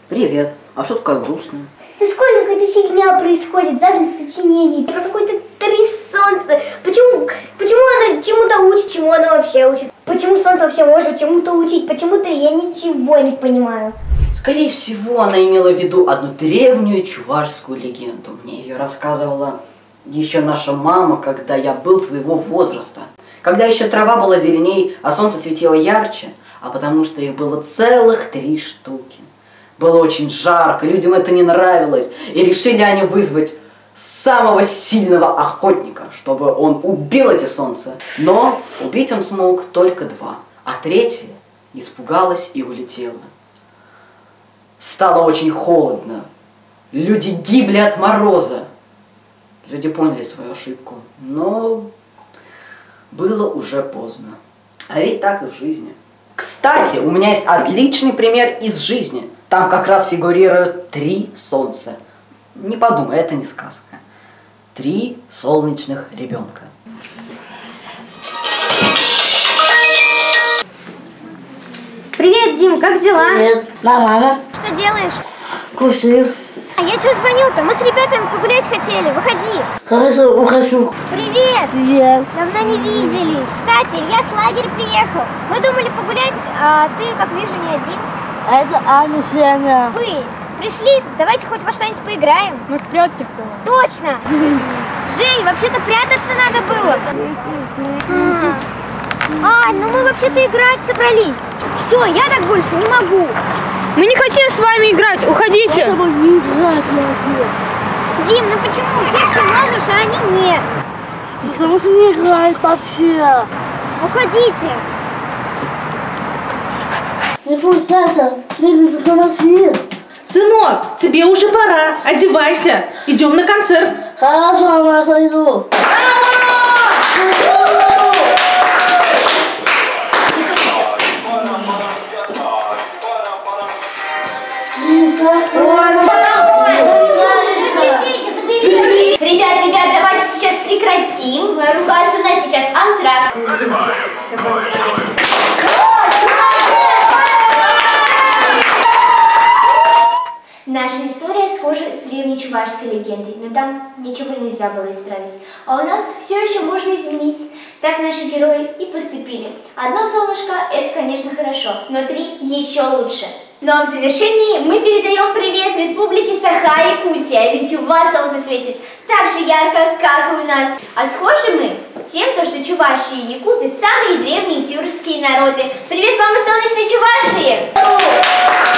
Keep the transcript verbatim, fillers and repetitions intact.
Привет. А что такое грустное? Ну сколько какая-то фигня происходит, загрыз сочинений, про какое-то три солнца. Почему, почему она чему-то учит, чему она вообще учит? Почему солнце вообще может чему-то учить? Почему-то я ничего не понимаю. Скорее всего, она имела в виду одну древнюю чувашскую легенду. Мне ее рассказывала еще наша мама, когда я был твоего возраста. Когда еще трава была зеленей, а солнце светило ярче, а потому что их было целых три штуки. Было очень жарко, людям это не нравилось, и решили они вызвать самого сильного охотника, чтобы он убил эти солнца. Но убить он смог только два, а третье испугалось и улетело. Стало очень холодно, люди гибли от мороза. Люди поняли свою ошибку, но было уже поздно. А ведь так и в жизни. Кстати, у меня есть отличный пример из жизни. Там как раз фигурируют три солнца. Не подумай, это не сказка. Три солнечных ребенка. Привет, Дим, как дела? Привет, нормально. Что делаешь? Кушаю. А я чего звонил-то? Мы с ребятами погулять хотели. Выходи. Хорошо, ухожу. Привет. Привет. Давно не виделись. Кстати, я с лагеря приехал. Мы думали погулять, а ты, как вижу, не один. А это Аня Сеня. Вы пришли? Давайте хоть во что-нибудь поиграем. Может, прятки кто? Точно. Жень, вообще-то прятаться надо было. А, ну мы вообще-то играть собрались. Все, я так больше не могу. Мы не хотим с вами играть, уходите. Это не играть надо. Дим, ну почему? Ты все можешь, а они нет. Потому что не играет вообще. Уходите. Не получается, ты только носи. Сынок, тебе уже пора. Одевайся. Идем на концерт. Хорошо, мама, пойду. Ребят, ребят, давайте сейчас прекратим. Ругаться, у нас сейчас антракт. Наша история схожа с древней чувашской легендой, но там ничего нельзя было исправить. А у нас все еще можно изменить. Так наши герои и поступили. Одно солнышко – это, конечно, хорошо, но три еще лучше. Ну а в завершении мы передаем привет Республике Саха-Якутия, ведь у вас солнце светит так же ярко, как и у нас. А схожи мы тем, то, что чуваши и якуты – самые древние тюркские народы. Привет вам из солнечной Чувашии!